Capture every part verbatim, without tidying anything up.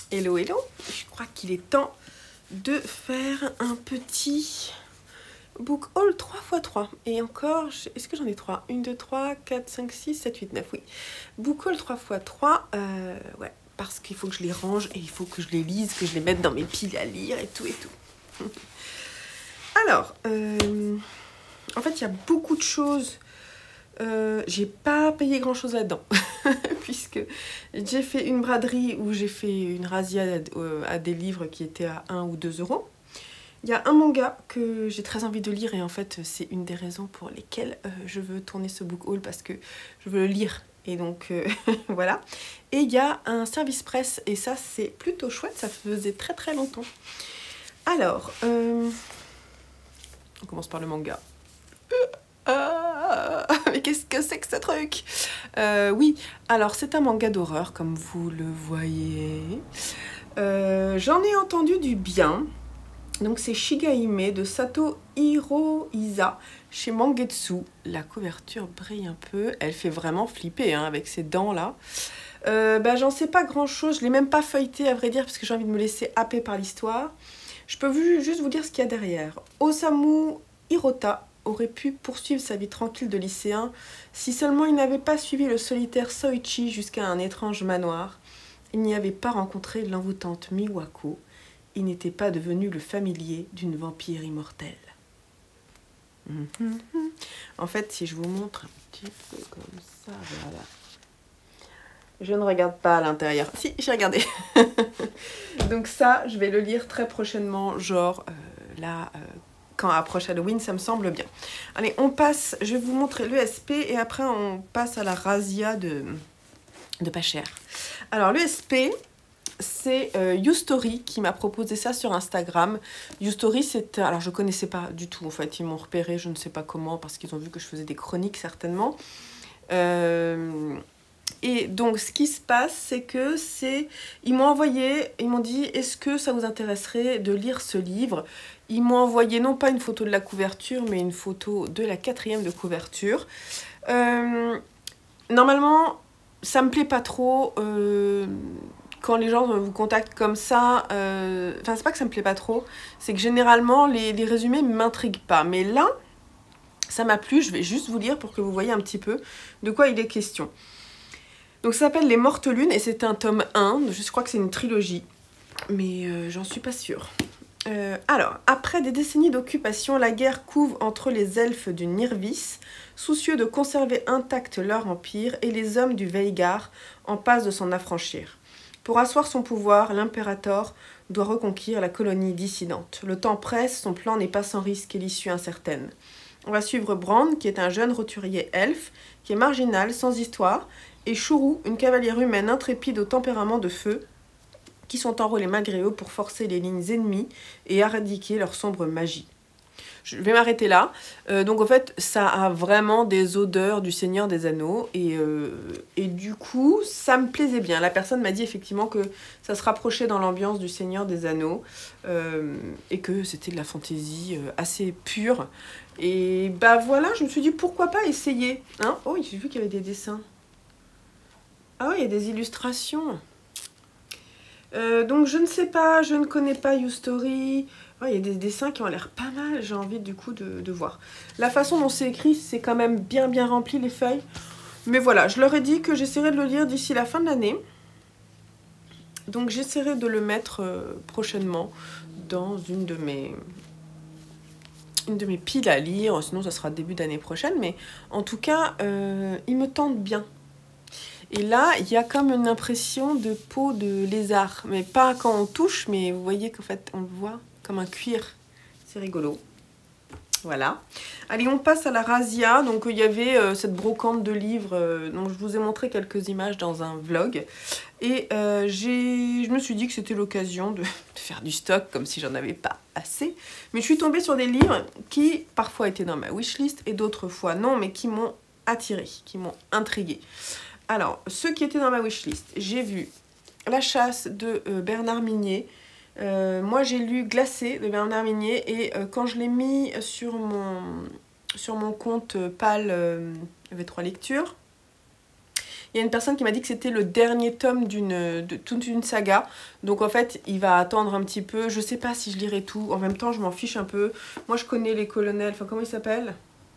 Hello, hello. Je crois qu'il est temps de faire un petit book haul trois fois trois. Et encore, est-ce que j'en ai trois? un, deux, trois, quatre, cinq, six, sept, huit, neuf, oui. Book haul trois fois trois, euh, ouais, parce qu'il faut que je les range et il faut que je les lise, que je les mette dans mes piles à lire et tout et tout. Alors, euh, en fait, il y a beaucoup de choses. Euh, j'ai pas payé grand chose là-dedans puisque j'ai fait une braderie où j'ai fait une razzia à, à des livres qui étaient à un ou deux euros. Il y a un manga que j'ai très envie de lire et en fait c'est une des raisons pour lesquelles euh, je veux tourner ce book haul, parce que je veux le lire et donc euh, voilà. Et il y a un service presse et ça c'est plutôt chouette, ça faisait très très longtemps. Alors, euh, on commence par le manga. Ah, mais qu'est-ce que c'est que ce truc? euh, Oui, alors c'est un manga d'horreur, comme vous le voyez. Euh, J'en ai entendu du bien. Donc c'est Shigahime de Sato Hirohisa chez Mangetsu. La couverture brille un peu. Elle fait vraiment flipper hein, avec ses dents là. Euh, bah, j'en sais pas grand chose. Je l'ai même pas feuilleté à vrai dire parce que j'ai envie de me laisser happer par l'histoire. Je peux juste vous dire ce qu'il y a derrière. Osamu Hirota aurait pu poursuivre sa vie tranquille de lycéen si seulement il n'avait pas suivi le solitaire Soichi jusqu'à un étrange manoir. Il n'y avait pas rencontré l'envoûtante Miwako. Il n'était pas devenu le familier d'une vampire immortelle. Mm-hmm. En fait, si je vous montre un petit peu comme ça, voilà. Je ne regarde pas à l'intérieur. Si, j'ai regardé. Donc ça, je vais le lire très prochainement, genre euh, là... Euh, quand approche Halloween, ça me semble bien. Allez, on passe, je vais vous montrer l'E S P et après on passe à la razzia de, de pas cher. Alors l'E S P, c'est euh, YouStory qui m'a proposé ça sur Instagram. YouStory, c'est... Alors je connaissais pas du tout en fait, ils m'ont repéré, je ne sais pas comment, parce qu'ils ont vu que je faisais des chroniques certainement. Euh... Et donc, ce qui se passe, c'est que c'est... Ils m'ont envoyé, ils m'ont dit, est-ce que ça vous intéresserait de lire ce livre? Ils m'ont envoyé non pas une photo de la couverture, mais une photo de la quatrième de couverture. Euh, normalement, ça me plaît pas trop euh, quand les gens vous contactent comme ça. Euh, enfin, c'est pas que ça me plaît pas trop, c'est que généralement, les, les résumés ne m'intriguent pas. Mais là, ça m'a plu, je vais juste vous lire pour que vous voyez un petit peu de quoi il est question. Donc ça s'appelle Les Mortes Lunes et c'est un tome un, je crois que c'est une trilogie, mais euh, j'en suis pas sûre. Euh, alors, après des décennies d'occupation, la guerre couve entre les elfes du Nirvis, soucieux de conserver intact leur empire, et les hommes du Veigar, en passe de s'en affranchir. Pour asseoir son pouvoir, l'impérator doit reconquérir la colonie dissidente. Le temps presse, son plan n'est pas sans risque et l'issue incertaine. On va suivre Brand, qui est un jeune roturier elfe, qui est marginal, sans histoire, et Shuru, une cavalière humaine intrépide au tempérament de feu, qui sont enrôlés malgré eux pour forcer les lignes ennemies et éradiquer leur sombre magie. Je vais m'arrêter là. Euh, donc en fait, ça a vraiment des odeurs du Seigneur des Anneaux, et, euh, et du coup, ça me plaisait bien. La personne m'a dit effectivement que ça se rapprochait dans l'ambiance du Seigneur des Anneaux, euh, et que c'était de la fantaisie euh, assez pure. Et bah voilà, je me suis dit pourquoi pas essayer. Hein, oh, j'ai vu qu'il y avait des dessins. Ah oui, il y a des illustrations. Euh, donc je ne sais pas, je ne connais pas YouStory. Il y a des dessins qui ont l'air pas mal, j'ai envie du coup de, de voir. La façon dont c'est écrit, c'est quand même bien bien rempli les feuilles. Mais voilà, je leur ai dit que j'essaierai de le lire d'ici la fin de l'année. Donc j'essaierai de le mettre euh, prochainement dans une de mes... une de mes piles à lire, sinon ça sera début d'année prochaine. Mais en tout cas, euh, il me tente bien. Et là, il y a comme une impression de peau de lézard. Mais pas quand on touche, mais vous voyez qu'en fait, on le voit comme un cuir. C'est rigolo. Voilà. Allez, on passe à la razzia. Donc, il y avait euh, cette brocante de livres. Euh, donc, je vous ai montré quelques images dans un vlog. Et euh, je me suis dit que c'était l'occasion de, de faire du stock, comme si j'en avais pas assez. Mais je suis tombée sur des livres qui, parfois, étaient dans ma wishlist et d'autres fois non, mais qui m'ont attirée, qui m'ont intriguée. Alors, ceux qui étaient dans ma wishlist, j'ai vu La Chasse de euh, Bernard Minier. Euh, moi, j'ai lu Glacé de Bernard Minier et euh, quand je l'ai mis sur mon, sur mon compte euh, P A L euh, V trois Lecture, Il y a une personne qui m'a dit que c'était le dernier tome d'une de toute une saga. Donc en fait, il va attendre un petit peu. Je sais pas si je lirai tout. En même temps, je m'en fiche un peu. Moi, je connais les colonels. Enfin, comment il s'appelle ?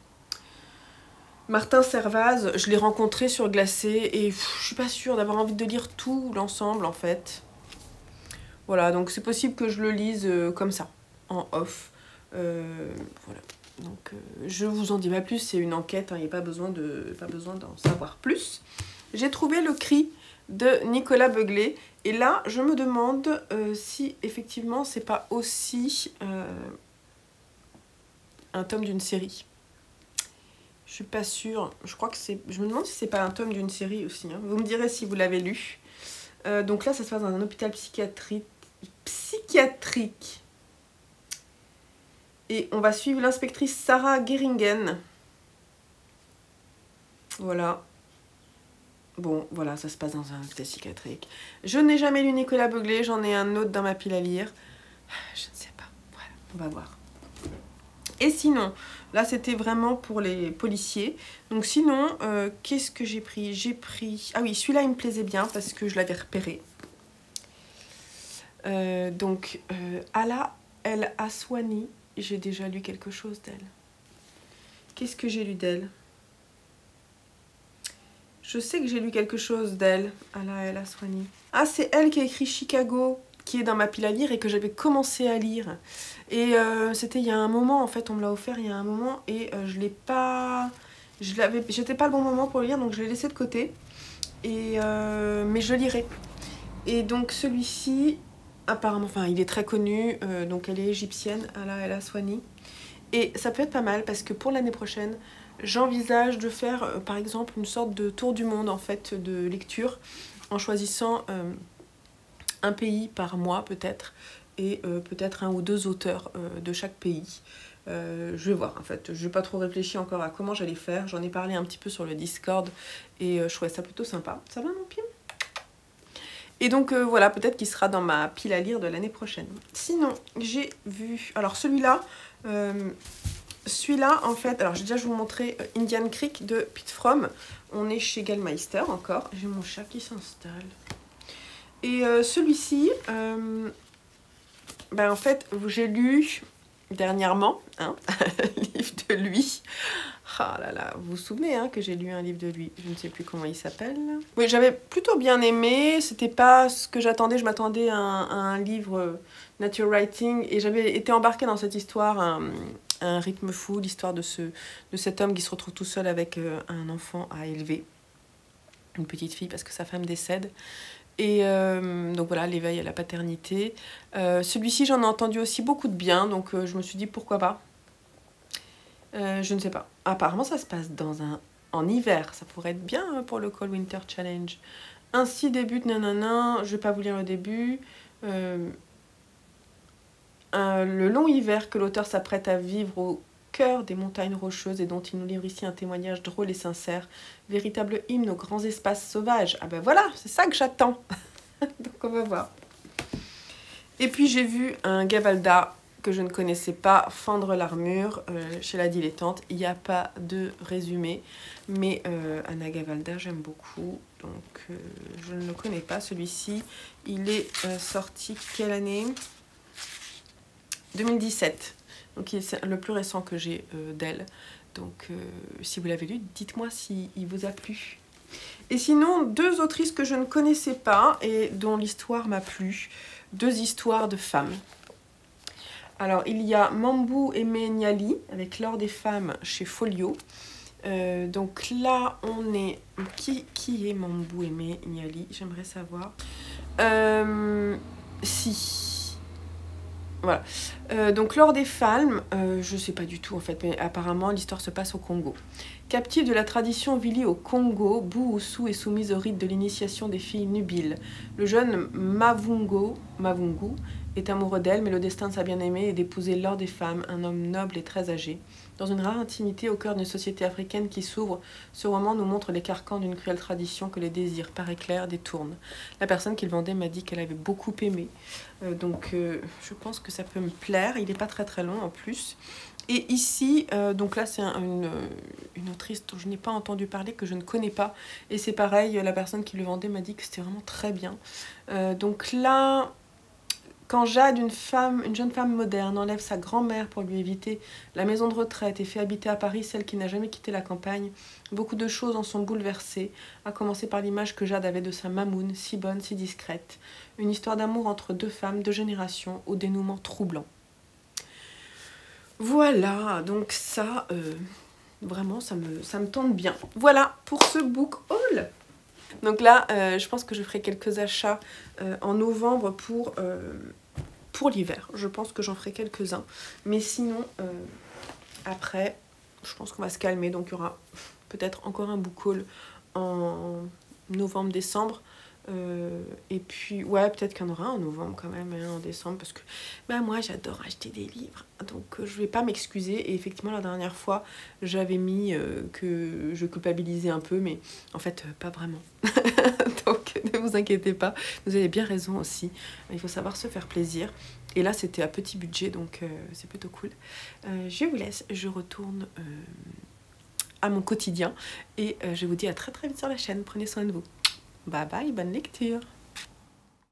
Martin Servaz. Je l'ai rencontré sur Glacé. Et pff, je suis pas sûre d'avoir envie de lire tout l'ensemble, en fait. Voilà, donc c'est possible que je le lise euh, comme ça, en off. Euh, voilà. Donc, euh, je vous en dis pas plus, c'est une enquête, il n'y a pas besoin de, pas besoin d'en savoir plus. J'ai trouvé le cri de Nicolas Beuglet, et là, je me demande euh, si effectivement c'est pas aussi euh, un tome d'une série. Je suis pas sûre, je crois que c'est, je me demande si c'est pas un tome d'une série aussi. Hein. Vous me direz si vous l'avez lu. Euh, donc là, ça se passe dans un hôpital psychiatrique. psychiatrique. Et on va suivre l'inspectrice Sarah Geringen. Voilà. Bon, voilà, ça se passe dans un hôpital psychiatrique. Je n'ai jamais lu Nicolas Beuglet, j'en ai un autre dans ma pile à lire. Je ne sais pas. Voilà, on va voir. Et sinon, là c'était vraiment pour les policiers. Donc sinon, euh, qu'est-ce que j'ai pris? J'ai pris... Ah oui, celui-là il me plaisait bien parce que je l'avais repéré. Euh, donc, euh, Ala El Aswani. J'ai déjà lu quelque chose d'elle. Qu'est-ce que j'ai lu d'elle? Je sais que j'ai lu quelque chose d'elle. Ala El Aswani. Ah, c'est elle qui a écrit Chicago, qui est dans ma pile à lire et que j'avais commencé à lire. Et euh, c'était il y a un moment, en fait, on me l'a offert il y a un moment et euh, je l'ai pas... Je l'avais... J'étais pas le bon moment pour le lire, donc je l'ai laissé de côté. Et euh... Mais je lirai. Et donc celui-ci... Apparemment, enfin il est très connu, euh, donc elle est égyptienne, Ala El Aswani. Et ça peut être pas mal parce que pour l'année prochaine, j'envisage de faire euh, par exemple une sorte de tour du monde en fait de lecture, en choisissant euh, un pays par mois peut-être, et euh, peut-être un ou deux auteurs euh, de chaque pays. Euh, je vais voir en fait, je n'ai pas trop réfléchi encore à comment j'allais faire, j'en ai parlé un petit peu sur le Discord et euh, je trouvais ça plutôt sympa. Ça va mon pied ? Et donc euh, voilà, peut-être qu'il sera dans ma pile à lire de l'année prochaine. Sinon, j'ai vu... Alors celui-là, euh, celui-là en fait... Alors j'ai déjà je vous montrer euh, Indian Creek de Pete Fromm. On est chez Gallmeister encore. J'ai mon chat qui s'installe. Et euh, celui-ci, euh, ben en fait, j'ai lu dernièrement hein, un livre de lui. Ah là là, vous vous souvenez hein, que j'ai lu un livre de lui, je ne sais plus comment il s'appelle. Oui, j'avais plutôt bien aimé, c'était pas ce que j'attendais, je m'attendais à, à un livre nature writing et j'avais été embarquée dans cette histoire, un, un rythme fou, l'histoire de, ce, de cet homme qui se retrouve tout seul avec euh, un enfant à élever, une petite fille parce que sa femme décède. Et euh, donc voilà, l'éveil à la paternité. Euh, Celui-ci, j'en ai entendu aussi beaucoup de bien, donc euh, je me suis dit pourquoi pas. Euh, je ne sais pas. Apparemment, ça se passe dans un... en hiver. Ça pourrait être bien pour le Cold Winter Challenge. Ainsi débute nanana. Je vais pas vous lire le début. Euh... Un... Le long hiver que l'auteur s'apprête à vivre au cœur des montagnes rocheuses et dont il nous livre ici un témoignage drôle et sincère. Véritable hymne aux grands espaces sauvages. Ah ben voilà, c'est ça que j'attends. Donc on va voir. Et puis j'ai vu un Gavalda que je ne connaissais pas, Fendre l'armure, euh, chez La Dilettante. Il n'y a pas de résumé, mais euh, Anna Gavalda, j'aime beaucoup, donc euh, je ne le connais pas. Celui-ci, il est euh, sorti quelle année? deux mille dix-sept, donc c'est le plus récent que j'ai euh, d'elle. Donc euh, si vous l'avez lu, dites-moi s'il vous a plu. Et sinon, deux autrices que je ne connaissais pas et dont l'histoire m'a plu. Deux histoires de femmes. Alors, il y a Mambou Aimé Niali, avec L'Or des femmes chez Folio. Euh, donc là, on est... Qui, qui est Mambou Aimé Niali? J'aimerais savoir. Euh, si. Voilà. Euh, donc, L'Or des femmes, euh, je ne sais pas du tout en fait, mais apparemment, l'histoire se passe au Congo. Captive de la tradition vili au Congo, Bouhoussou est soumise au rite de l'initiation des filles nubiles. Le jeune Mavungo, Mavungu est amoureux d'elle, mais le destin de sa bien-aimée est d'épouser l'or des femmes, un homme noble et très âgé. Dans une rare intimité au cœur d'une société africaine qui s'ouvre, ce roman nous montre les carcans d'une cruelle tradition que les désirs, par éclair, détournent. La personne qui le vendait m'a dit qu'elle avait beaucoup aimé, euh, donc euh, je pense que ça peut me plaire. Il n'est pas très très long en plus. Et ici, euh, donc là c'est un, une, une autrice dont je n'ai pas entendu parler, que je ne connais pas. Et c'est pareil, la personne qui le vendait m'a dit que c'était vraiment très bien. Euh, donc là, quand Jade, une femme, une jeune femme moderne, enlève sa grand-mère pour lui éviter la maison de retraite et fait habiter à Paris celle qui n'a jamais quitté la campagne, beaucoup de choses en sont bouleversées, à commencer par l'image que Jade avait de sa mamoune, si bonne, si discrète. Une histoire d'amour entre deux femmes, deux générations, au dénouement troublant. Voilà, donc ça, euh, vraiment, ça me, ça me tente bien. Voilà pour ce book haul. Donc là, euh, je pense que je ferai quelques achats euh, en novembre pour, euh, pour l'hiver. Je pense que j'en ferai quelques-uns. Mais sinon, euh, après, je pense qu'on va se calmer. Donc il y aura peut-être encore un book haul en novembre-décembre. Euh, et puis, ouais, peut-être qu'il y en aura en novembre quand même, hein, en décembre, parce que bah, moi j'adore acheter des livres, donc euh, je vais pas m'excuser. Et effectivement, la dernière fois, j'avais mis euh, que je culpabilisais un peu, mais en fait, euh, pas vraiment. Donc, ne vous inquiétez pas, vous avez bien raison aussi. Il faut savoir se faire plaisir. Et là, c'était à petit budget, donc euh, c'est plutôt cool. Euh, je vous laisse, je retourne euh, à mon quotidien, et euh, je vous dis à très très vite sur la chaîne. Prenez soin de vous. Bye bye, bonne lecture.